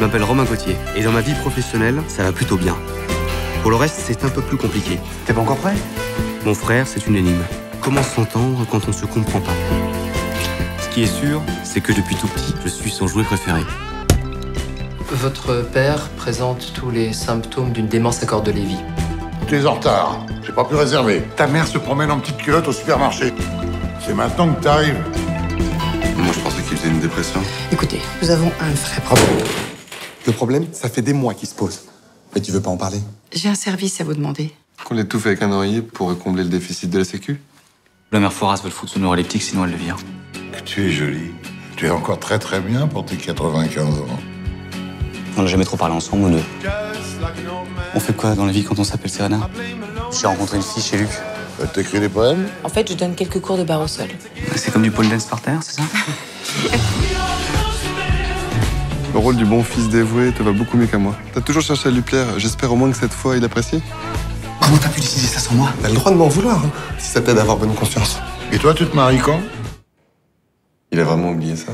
Je m'appelle Romain Gauthier et dans ma vie professionnelle, ça va plutôt bien. Pour le reste, c'est un peu plus compliqué. T'es pas encore prêt? Mon frère, c'est une énigme. Comment s'entendre quand on se comprend pas? Ce qui est sûr, c'est que depuis tout petit, je suis son jouet préféré. Votre père présente tous les symptômes d'une démence à corps de Lévy. Tu es en retard. J'ai pas pu réserver. Ta mère se promène en petite culotte au supermarché. C'est maintenant que t'arrives. Moi, je pensais qu'il faisait une dépression. Écoutez, nous avons un vrai problème. Le problème, ça fait des mois qu'il se pose. Mais tu veux pas en parler? J'ai un service à vous demander. Qu'on l'étouffe avec un oreiller pour combler le déficit de la sécu. La mère Foras veut le foutre sous neuroleptique, sinon elle le vire. Que tu es jolie. Tu es encore très très bien pour tes 95 ans. On n'a jamais trop parlé ensemble, nous deux. On fait quoi dans la vie quand on s'appelle Serena? J'ai rencontré une fille chez Luc. Elle t'écrit des poèmes? En fait, je donne quelques cours de barre au sol. C'est comme du pole dance par terre, c'est ça? Le rôle du bon fils dévoué te va beaucoup mieux qu'à moi. T'as toujours cherché à lui plaire. J'espère au moins que cette fois, il apprécie. Comment t'as pu décider ça sans moi? T'as le droit de m'en vouloir, hein, si ça t'aide à avoir bonne conscience. Et toi, tu te maries quand? Il a vraiment oublié ça.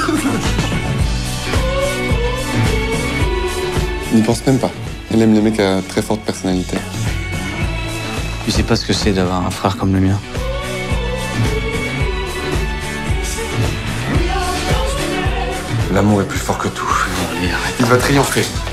N'y pense même pas. Elle aime les mecs à très forte personnalité. Tu sais pas ce que c'est d'avoir un frère comme le mien. L'amour est plus fort que tout. Allez, arrête. Il va triompher.